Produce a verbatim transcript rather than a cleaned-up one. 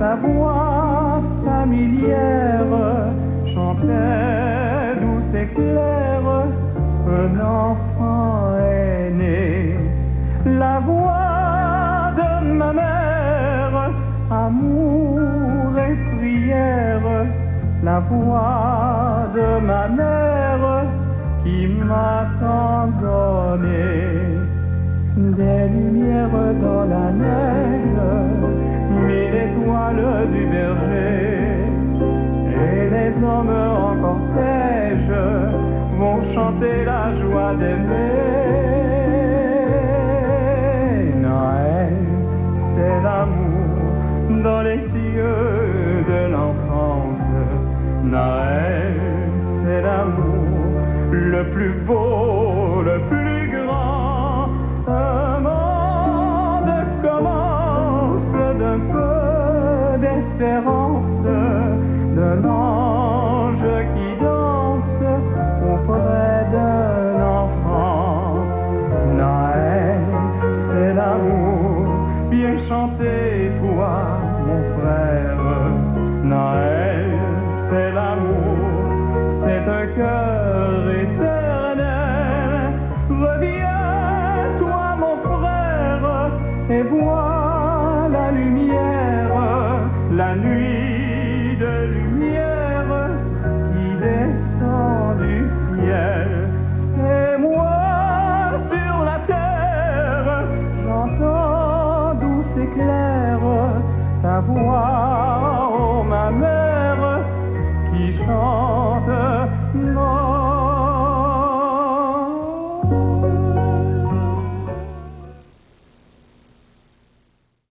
ta voix familière chantait douce et claire, un enfant est né. La voix de ma mère, amour et prière, la voix de ma mère qui m'a tant donné. Des lumières dans la neige, mille étoiles du berger, et les hommes en cortège vont chanter la joie d'aimer. Noël, c'est l'amour dans les cieux de l'enfance. Noël, c'est l'amour le plus beau, le plus grand. Un monde commence d'un peu d'espérance, d'un ange qui danse auprès d'un enfant. Noël, c'est l'amour, bien chanté toi, mon frère. Noël, c'est l'amour, c'est un cœur éternel. Reviens, toi, mon frère, et vois la lumière, la nuit de lumière qui descend du ciel. Et moi, sur la terre, j'entends douce et claire ta voix